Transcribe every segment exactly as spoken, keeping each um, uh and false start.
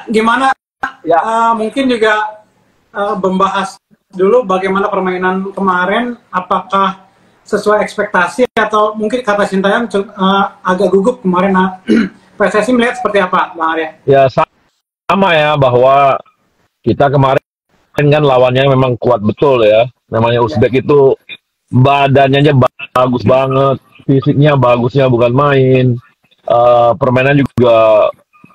gimana? Ya. Uh, mungkin juga uh, membahas dulu bagaimana permainan kemarin, apakah sesuai ekspektasi atau mungkin kata Sintayong uh, agak gugup kemarin. Nah, P S S I melihat seperti apa, Bang Arya? Ya sama ya, bahwa kita kemarin kan lawannya memang kuat betul ya. Namanya Uzbek ya. Itu badannya aja bagus banget, fisiknya bagusnya bukan main, uh, permainan juga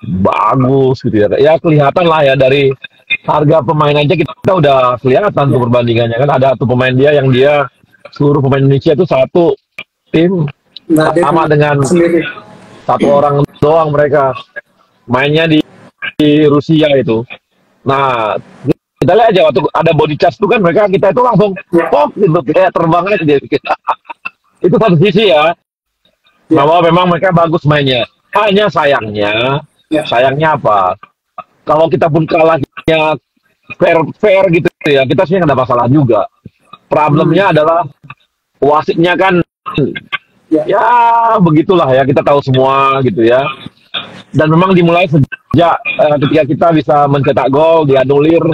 bagus gitu ya. Ya kelihatan lah ya dari harga pemain aja kita, kita udah kelihatan tuh perbandingannya kan. Ada tuh pemain dia yang dia seluruh pemain Indonesia itu satu tim nah, sama dengan sendiri. Satu orang doang mereka mainnya di, di Rusia itu. Nah kita lihat aja waktu ada body charge itu kan mereka kita itu langsung pop gitu kayak terbang aja dia kita. Itu satu sisi ya, bahwa memang mereka bagus mainnya. Hanya sayangnya, sayangnya apa? Kalau kita pun kalahnya fair fair gitu ya, kita sih nggak ada masalah juga. Problemnya hmm. adalah wasitnya kan, ya. ya begitulah ya, kita tahu semua gitu ya. Dan memang dimulai sejak uh, ketika kita bisa mencetak gol dianulir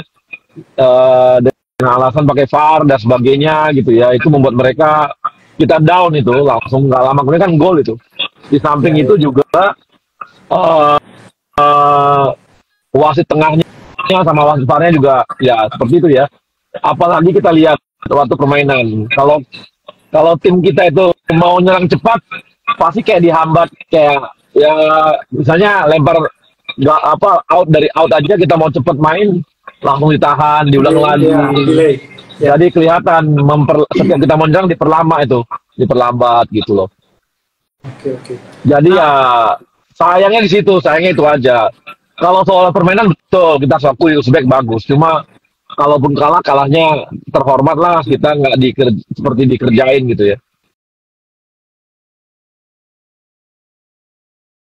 uh, dengan alasan pakai V A R dan sebagainya gitu ya, itu membuat mereka kita down itu langsung nggak lama kemudian kan gol itu. Di samping ya, itu ya. juga uh, uh, wasit tengahnya sama wasit V A R-nya juga ya seperti itu ya. Apalagi kita lihat waktu permainan, kalau kalau tim kita itu mau nyerang cepat pasti kayak dihambat, kayak ya misalnya lempar nggak apa out dari out aja kita mau cepat main langsung ditahan diulang yeah, lagi yeah, yeah. Jadi kelihatan memper, setiap kita mau nyerang diperlama itu diperlambat gitu loh. Oke okay, oke. Okay. Jadi ya sayangnya di situ, sayangnya itu aja. Kalau soal permainan betul kita akui Uzbek bagus, cuma kalaupun kalah kalahnya terhormat lah, kita nggak diker, seperti dikerjain gitu ya.